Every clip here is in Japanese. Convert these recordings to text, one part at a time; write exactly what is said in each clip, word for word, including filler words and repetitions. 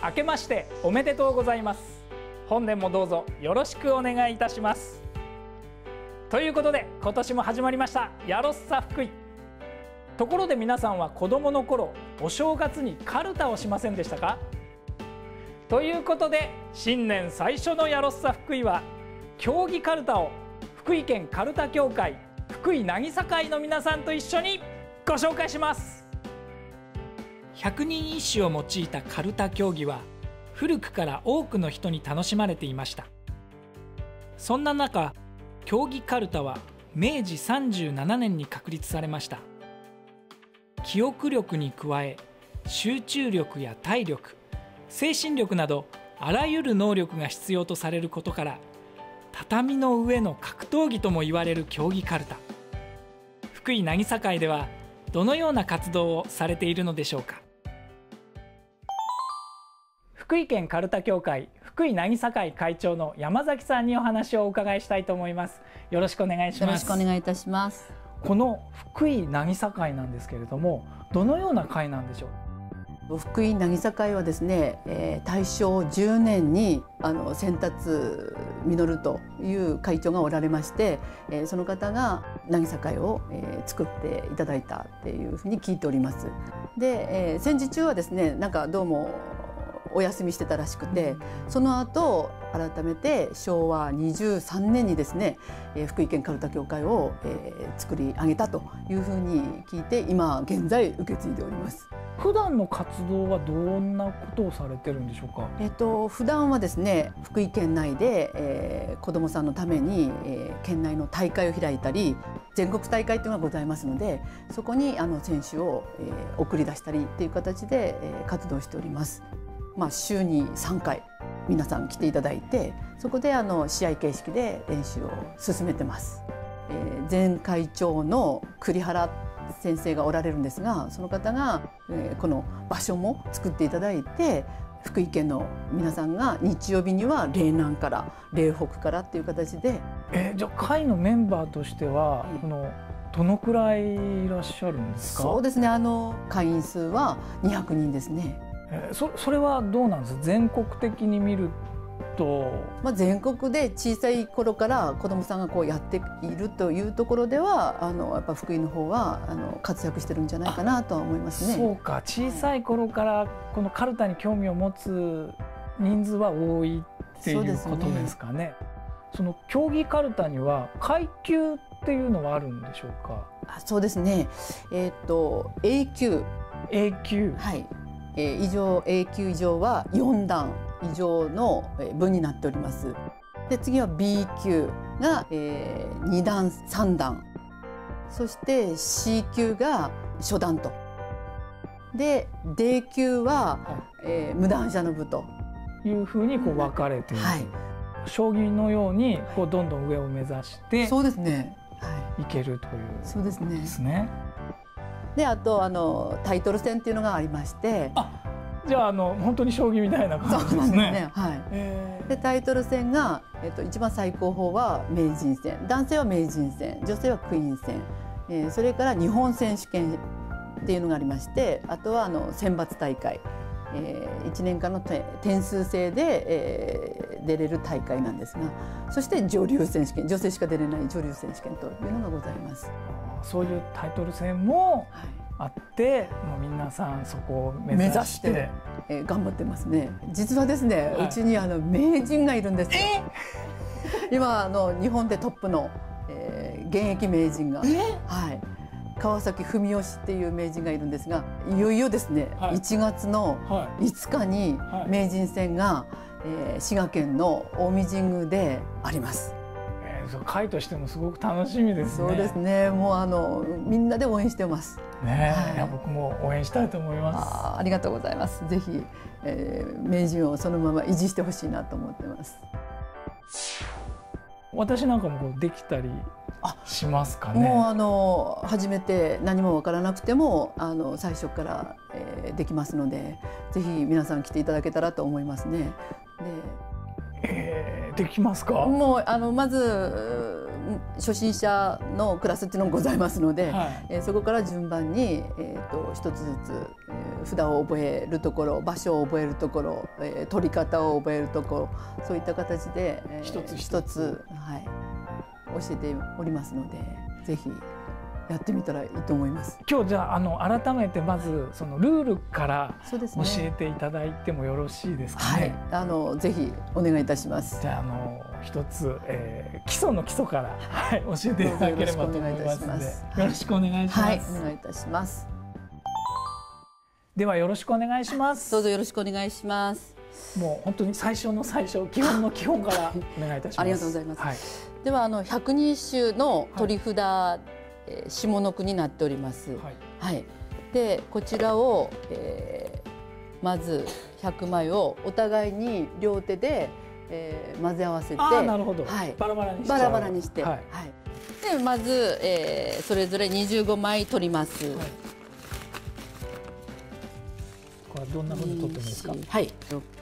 明けましておめでとうございます。本年もどうぞよろしくお願いいたします。ということで今年も始まりましたやろっさ福井。ところで皆さんは子どもの頃お正月にカルタをしませんでしたか？ということで新年最初のやろっさ福井は競技カルタを福井県カルタ協会福井渚会の皆さんと一緒にご紹介します。百人一首を用いたカルタ競技は古くから多くの人に楽しまれていました。そんな中、競技カルタはめいじさんじゅうななねんに確立されました。記憶力に加え集中力や体力、精神力などあらゆる能力が必要とされることから、畳の上の格闘技とも言われる競技カルタ。福井渚会ではどのような活動をされているのでしょうか。福井県カルタ協会福井渚会会長の山崎さんにお話をお伺いしたいと思います。よろしくお願いします。 よろしくお願いいたします。 この福井渚会なんですけれども、どのような会なんでしょう。 福井渚会はですね、えー、大正じゅうねんにあの先達実という会長がおられまして、えー、その方が渚会を、えー、作っていただいたっていうふうに聞いております。で、えー、戦時中はですね、なんかどうもお休みしてたらしくて、その後改めてしょうわにじゅうさんねんにですね、えー、福井県カルタ協会を、えー、作り上げたというふうに聞いて、今現在受け継いでおります。 普段の活動はどんなことをされてるんでしょうか。 えっと普段はですね、福井県内で、えー、子どもさんのために、えー、県内の大会を開いたり、全国大会というのがございますので、そこにあの選手を、えー、送り出したりっていう形で、えー、活動しております。まあ、週にさんかい皆さん来ていただいて、そこであの試合形式で練習を進めてます。えー、前会長の栗原先生がおられるんですが、その方が、えー、この場所も作っていただいて、福井県の皆さんが日曜日には嶺南から嶺北からっていう形で、 えー、じゃあ会のメンバーとしては、このどのくらいいらっしゃるんですか。 そうですね、あの会員数はにひゃくにんですね。 えー、そ, それはどうなんですか。全国的に見ると、 まあ、全国で小さい頃から子どもさんがこうやっているというところでは、あのやっぱ福井の方はあの活躍してるんじゃないかなとは思いますね。 そうか、小さい頃からこのカルタに興味を持つ人数は多いっていうことですかね。その競技カルタには階級っていうのはあるんでしょうか。 あ、そうですね、えー、っと A 級 A 級、 はい、えー、以上 A 級以上はよんだん以上の部になっております。で、次は B 級が、えー、にだんさんだん、そして C 級が初段と、で D 級は、はい、えー、無段者の部というふうにこう分かれている、 はい、 将棋のようにこうどんどん上を目指してそうですね、 はい、いけるというそうですね。 ですね。 で、あとあのタイトル戦っていうのがありまして、 あ、じゃあ、あの本当に将棋みたいな感じですね。そうなんですね、 はい。で、タイトル戦が、えっと、一番最高峰は名人戦、男性は名人戦、女性はクイーン戦、えー、それから日本選手権っていうのがありまして、あとはあの選抜大会、えー、いちねんかんの点数制で、えー、出れる大会なんですが、そして女流選手権、女性しか出れない女流選手権というのがございます。 そういうタイトル戦もあって、はい、もう皆さんそこを目指して、して、 えー、頑張ってますね。実はですね、はい、うちにあの名人がいるんですよ。今あの日本でトップの、えー、現役名人が、はい、川崎文義っていう名人がいるんですが、いよいよですね、はい、いちがつのいつかに名人戦が、はい、えー、滋賀県の近江神宮であります。 会としてもすごく楽しみですね。 そうですね。もうあのみんなで応援してます。 ね、はい、いや僕も応援したいと思います。 あ、ありがとうございます。ぜひ、えー、名人をそのまま維持してほしいなと思ってます。 私なんかもこうできたりしますかね。 もうあの初めて何も分からなくてもあの最初から、えー、できますので、ぜひ皆さん来ていただけたらと思いますね。でえー、できますか。 もうあのまず初心者のクラスっていうのもございますので、 はい、 えー、そこから順番に、えー、と一つずつ、えー、札を覚えるところ、場所を覚えるところ、えー、取り方を覚えるところ、そういった形で、えー、 一つ一つ、はい、教えておりますので、ぜひやってみたらいいと思います。 今日じゃあ、あの改めてまずそのルールからそうです教ね、 えていただいてもよろしいですかはい、 ね。 あのぜひお願いいたします。 じゃあ、あの一つ、えー、基礎の基礎から、はい、教えていただければと思いますので、よろしくお願いします。 はい、お願いいたします。 ではよろしくお願いします。 どうぞよろしくお願いします。 もう本当に最初の最初、基本の基本からお願いいたします。 ありがとうございます。 はい、 ではあの百人一首の取り札、はい、えー、下の句になっております。はい。はい、でこちらを、えー、まずひゃくまいをお互いに両手で、えー、混ぜ合わせて、 あ、なるほど、 はい、 バラバラにしバラバラにして、 はい、 はい、でまず、えー、それぞれにじゅうごまい取ります。はい、 これはどんな風に取ってもいいですか。 はい。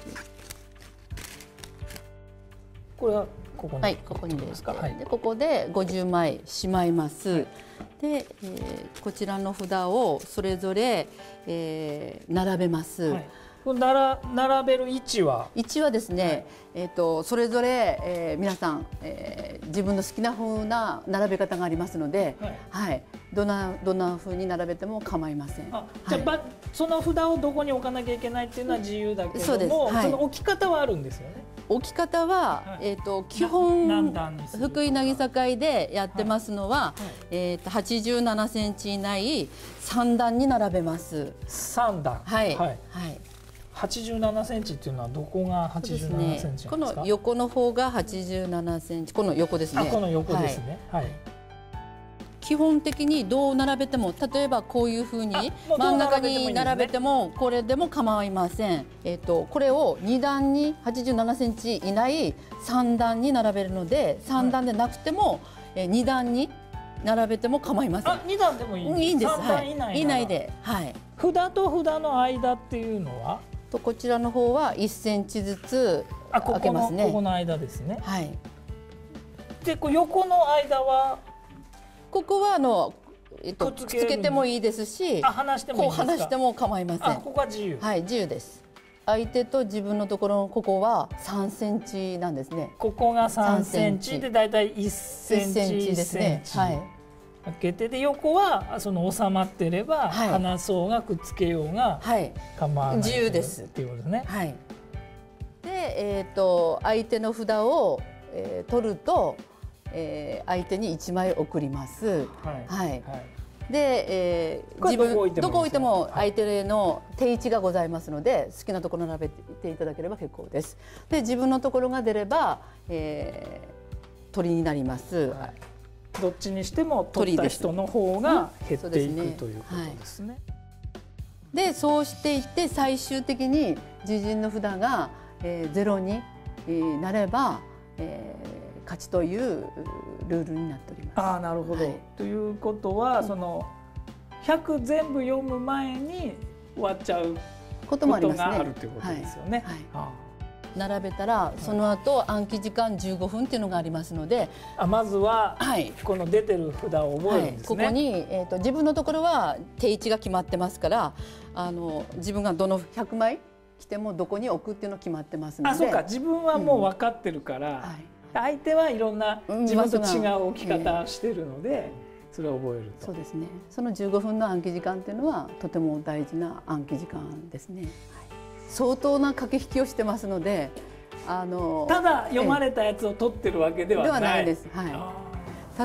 これはここに、 はい、ここにですか。 はい、 でここでごじゅうまいしまいます。はい、で、えー、こちらの札をそれぞれ、えー、並べます。はい、 これなら並べる位置は位置はですね、はい、えー、とそれぞれ、えー、皆さん、えー、自分の好きな風な並べ方がありますので、はい、はい、どんなどんな風に並べても構いません。 あ、じゃあ、はい、その札をどこに置かなきゃいけないっていうのは自由だけども、 そうです、はい、 その置き方はあるんですよね。 置き方は、はい、えー、と基本福井渚会でやってますのは、はい、えー、とはちじゅうななセンチ以内さん段に並べます。 さん段、 はい、はい、はい、 はちじゅうななセンチっていうのはどこがはちじゅうななセンチなんですか。 この横の方がはちじゅうななセンチ、この横ですね。 あ、この横ですね。はい、はい、 基本的にどう並べても、例えばこういうふうに真ん中に並べてもこれでも構いません。えっとこれをに段にはちじゅうななセンチ以内さん段に並べるので、さん段でなくてもに段に並べても構いません。 あ、に段でもいいんです。 いいんです。 さん段以内、はい、 以内で、はい。 札と札の間っていうのは、 とこちらの方はいっセンチずつ開けますね。 あ、ここのここの間ですね。 はい。 で、こう横の間は。 ここはあの、えっと、くっつけてもいいですし、 あ、離してもいいですか。 こう離しても構いません。 あ、ここは自由。 はい、自由です。相手と自分のところのここはさんセンチなんですね。 ここがさんセンチでだいたいいっセンチですね。はい。開けて、で横はその収まってれば、はい、離そうがくっつけようが構わない、 自由ですっていうことですね。 はい。で、えっと相手の札を、えー、取ると。えー、相手にいちまい送ります。はい。はい。で、えー、自分どこ置いても相手の定位置がございますので、好きなところ並べていただければ結構です。で、自分のところが出れば、えー、鳥になります。はい、 どっちにしても取った人の方が減っていく、うん、ということですね。 はい、で、そうしていって最終的に自陣の札が、えー、ゼロになれば、えー勝ちというルールになっております。 ああ、なるほど。はい、ということは、そのひゃく全部読む前に終わっちゃうことがあるということですよね。 並べたらその後暗記時間じゅうごふんっていうのがありますので、 あ、まずはこの出てる札を覚えるんですね。 はい、ここに、えーと、自分のところは定位置が決まってますから、あの自分がどのひゃくまい来てもどこに置くっていうの決まってますので。 あ、そうか、自分はもう分かってるから、うん、はい、相手はいろんな自分と違う置き方をしているので、それを覚えると。 そうですね。そのじゅうごふんの暗記時間っていうのはとても大事な暗記時間ですね。はい、相当な駆け引きをしてますので、あのただ読まれたやつを取ってるわけではない。 ではないです。はい。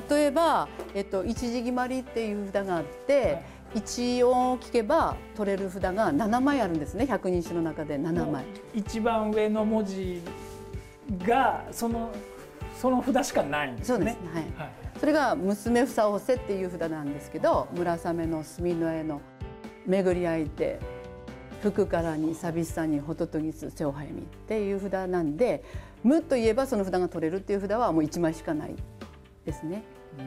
例えば、えっと一字決まりっていう札があって、はい、一音を聞けば取れる札がななまいあるんですね。百人一首の中でななまい。 一番上の文字がそのその札しかないんですね。 そうですね。はい。はい、それが娘ふさおせっていう札なんですけど、村雨の墨の絵の巡り合いて福からに寂しさにホトトギス瀬を早みっていう札なんで、無といえばその札が取れるっていう札はもういちまいしかないですね。うん。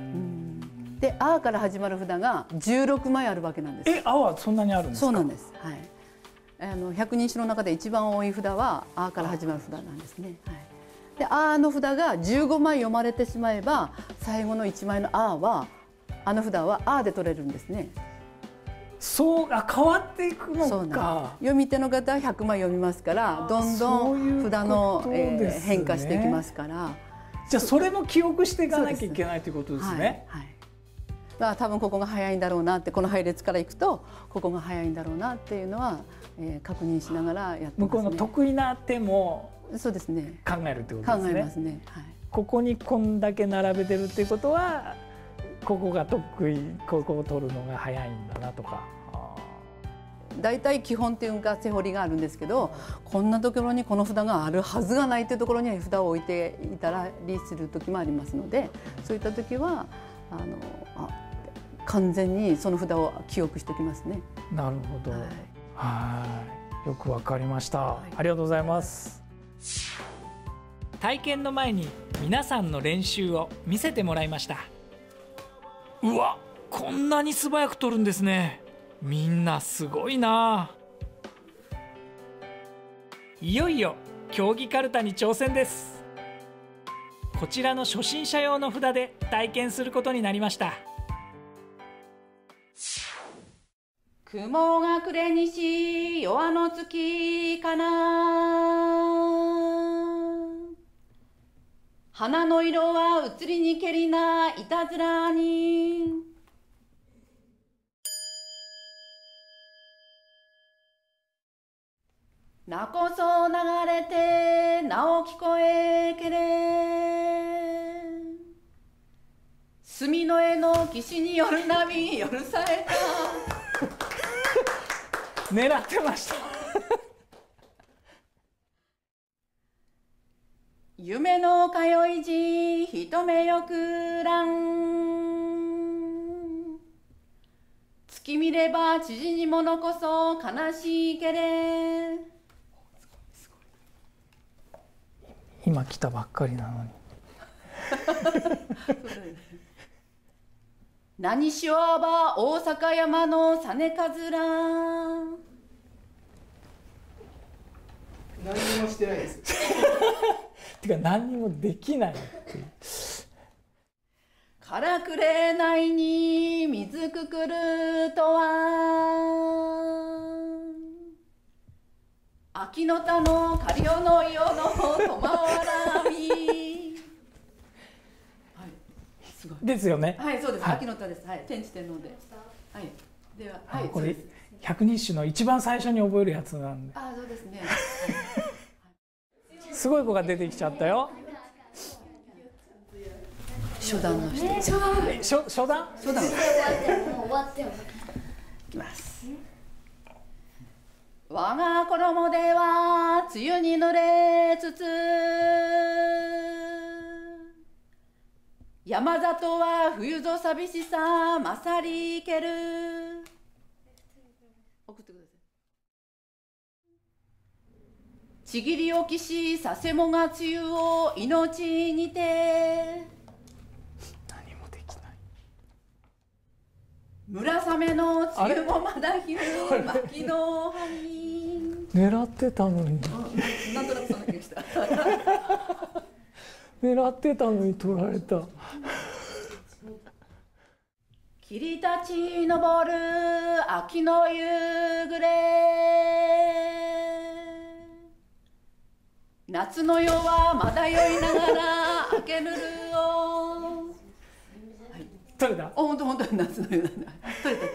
で、あから始まる札がじゅうろくまいあるわけなんです。 え、あはそんなにあるんですか。 そうなんです。はい。あの百人一首の中で一番多い札はあから始まる札なんですね。はい。 で「あ」の札がじゅうごまい読まれてしまえば最後のいちまいの「あ」はあの札は「あ」で取れるんですね。 そうあ変わっていくのそうなんか。 読み手の方はひゃくまい読みますからどんどん札の、えー、変化していきますから。 じゃあそれも記憶していかなきゃいけないということですね。 はいはい、だから多分ここが早いんだろうなってこの配列からいくとここが早いんだろうなっていうのは、えー、確認しながらやってますね。 向こうの得意な手もそうですね考えるってことですね。 考えますね。はい、 ここにこんだけ並べてるっていうことはここが得意ここを取るのが早いんだなとか。 だいたい基本っていうかセホリがあるんですけどこんなところにこの札があるはずがないっていうところに札を置いていたりする時もありますのでそういった時はあのあ完全にその札を記憶しておきますね。 なるほど。はい、はいよくわかりました、はい。ありがとうございます。体験の前に皆さんの練習を見せてもらいました。うわ、こんなに素早く取るんですね。みんなすごいな。いよいよ競技かるたに挑戦です。こちらの初心者用の札で体験することになりました。 雲が暮れにし夜の月かな花の色は移りにけりないたずらになこそ流れてなお聞こえけれ墨の絵の岸による波夜さえた狙ってました夢の通い時一目よくらん月見れば知事にものこそ悲しいけれ今来たばっかりなのに何しわば大阪山の実かずら何にもしてないですてか何にもできないっていうからくれないに水くくるとは秋の田の狩りの世のとまわらみ、はい、すごいですよね。 はいそうです、 はい、 秋の田です。はい天智天皇で、はい、では、はい、 これ百日種の一番最初に覚えるやつなんで。 あそうですねすごい子が出てきちゃったよ。 初段の人、えー、 初初段初段もう終わってもいきます。我が衣では梅雨に濡れつつ山里は冬ぞ寂しさ勝りける送ってください。ちぎりおきしさせもが梅雨を命にて何もできない村雨の梅雨もまだ昼牧の葉に狙ってたのになんとなくそんな気がした狙ってたのに取られた霧立ち昇る秋の夕暮れ夏の夜はまだ酔いながら明けぬるを、はい、 取れた。 お本当本当夏の夜なんだ取れた。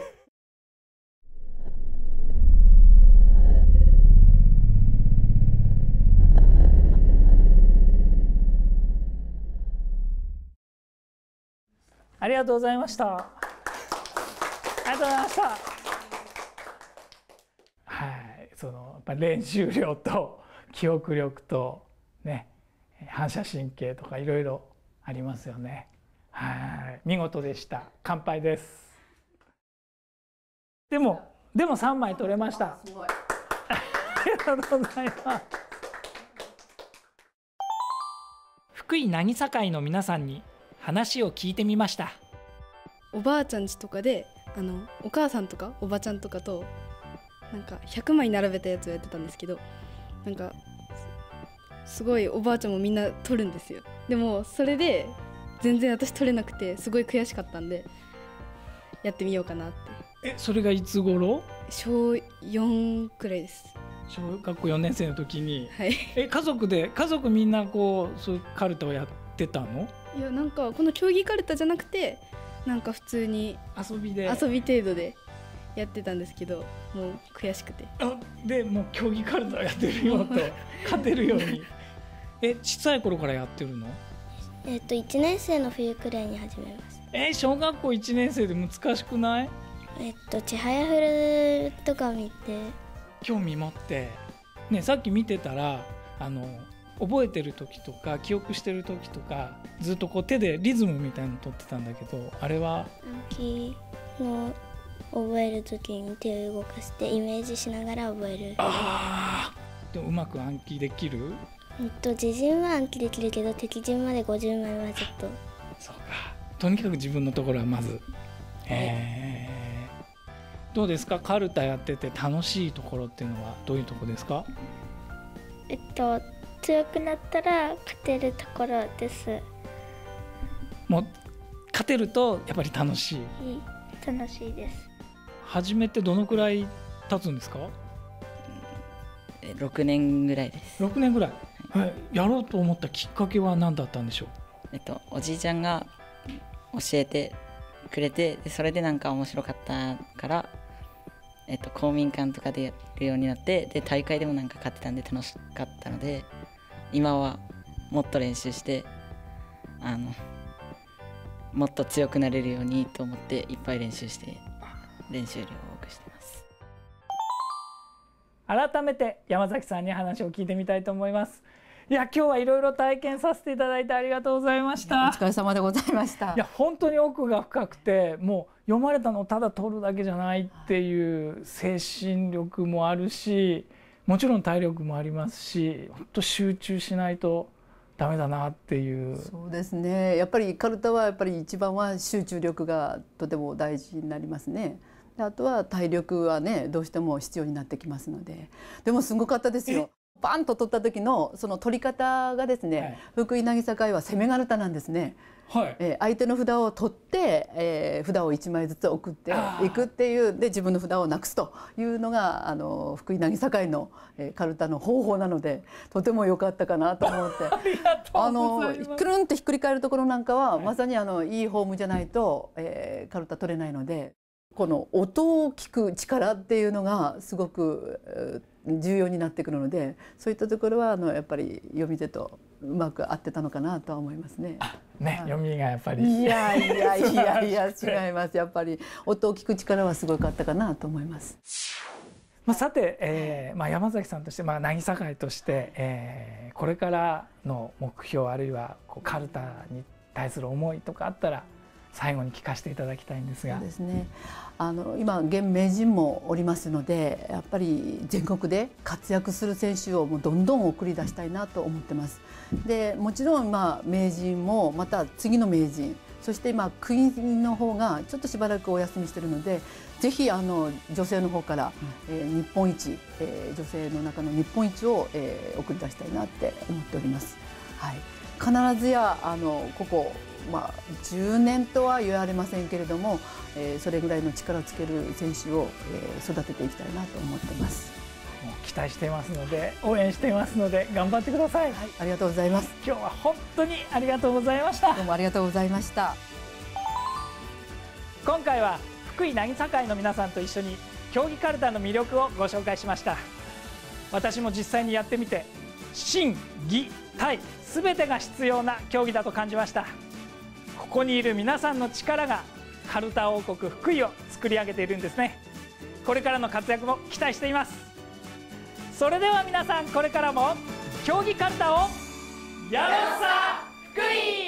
ありがとうございました。ありがとうございました。はい、そのやっぱ練習量と記憶力とね、反射神経とかいろいろありますよね。はい、見事でした。乾杯です。でもでもさんまい取れました。 すごい。 ありがとうございます。福井渚会の皆さんに話を聞いてみました。 おばあちゃん家とかであのお母さんとかおばちゃんとかとなんかひゃくまい並べたやつをやってたんですけどなんかすごいおばあちゃんもみんな取るんですよ。でもそれで全然私取れなくてすごい悔しかったんでやってみようかなって。 え、それがいつ頃？ 小よんくらいです。 小学校よねん生の時に。 はい。 え、家族で家族みんなこうそういうカルタをやってたの？ いや、なんかこの競技カルタじゃなくてなんか普通に遊びで遊び程度でやってたんですけど、もう悔しくて。 あでもう競技カルタをやってるよと勝てるように。え、小さい頃からやってるの？ えっといちねん生の冬くらいに始めました。 え、小学校いちねん生で難しくない？ えっとちはやふるとか見て興味持って、ね、さっき見てたらあの覚えてる時とか記憶してる時とかずっとこう手でリズムみたいなの取ってたんだけど、あれは暗記の覚える時に手を動かしてイメージしながら覚える。 あーでもうまく暗記できる？ えっと自陣は暗記できるけど敵陣までごじゅうまいはちょっと。 そうか、とにかく自分のところはまず、えーどうですか？カルタやってて楽しいところっていうのはどういうところですか？ えっと強くなったら勝てるところです。 もう勝てるとやっぱり楽しい？ 楽しいです。 始めてどのくらい経つんですか？ ろくねんぐらいです。 ろくねんぐらい、はい、やろうと思ったきっかけは何だったんでしょう？ えっと、おじいちゃんが教えてくれて、でそれでなんか面白かったから、えっと、公民館とかでやるようになって、で大会でもなんか勝ってたんで楽しかったので、今はもっと練習してあのもっと強くなれるようにと思っていっぱい練習して練習量を多くしてます。 改めて山崎さんに話を聞いてみたいと思います。いや、今日はいろいろ体験させていただいてありがとうございました。 お疲れ様でございました。 いや、本当に奥が深くて、もう読まれたのをただ取るだけじゃないっていう精神力もあるし、もちろん体力もありますし、本当集中しないとダメだなっていう。 そうですね、やっぱりカルタはやっぱり一番は集中力がとても大事になりますね。であとは体力はねどうしても必要になってきますので。でもすごかったですよ。バンと取った時のその取り方がですね、はい、福井渚会は攻めカルタなんですね。はい、えー、相手の札を取って、えー、札をいちまいずつ送っていくっていうで自分の札をなくすというのがあの福井渚会の、えー、カルタの方法なので、とても良かったかなと思ってあのくるんってひっくり返るところなんかは、はい、まさにあのいいフォームじゃないと、えー、カルタ取れないので、この音を聞く力っていうのがすごく重要になってくるので、そういったところはあのやっぱり読み手とうまく合ってたのかなとは思いますね。 ね、はい、読みがやっぱりいやいやいやいや違います。やっぱり音を聞く力はすごかったかなと思います。 まあ、さて、えーまあ、山崎さんとして、まあ、渚会として、えー、これからの目標あるいはこうカルタに対する思いとかあったら最後に聞かせていただきたいんですが。 そうですね、あの今現名人もおりますので、やっぱり全国で活躍する選手をもうどんどん送り出したいなと思ってます。でもちろん今名人もまた次の名人、そして今国の方がちょっとしばらくお休みしているので、ぜひあの女性の方から、うんえー、日本一、えー、女性の中の日本一を、えー、送り出したいなって思っております。はい、必ずやあのここまあ、じゅうねんとは言われませんけれども、えー、それぐらいの力をつける選手を、えー、育てていきたいなと思っています。 もう期待していますので応援していますので頑張ってください。 はい、ありがとうございます。 今日は本当にありがとうございました。 どうもありがとうございました。 今回は福井渚会の皆さんと一緒に競技カルタの魅力をご紹介しました。私も実際にやってみて心技体すべてが必要な競技だと感じました。ここにいる皆さんの力がカルタ王国福井を作り上げているんですね。これからの活躍も期待しています。それでは皆さん、これからも競技カルタをやろうさ福井。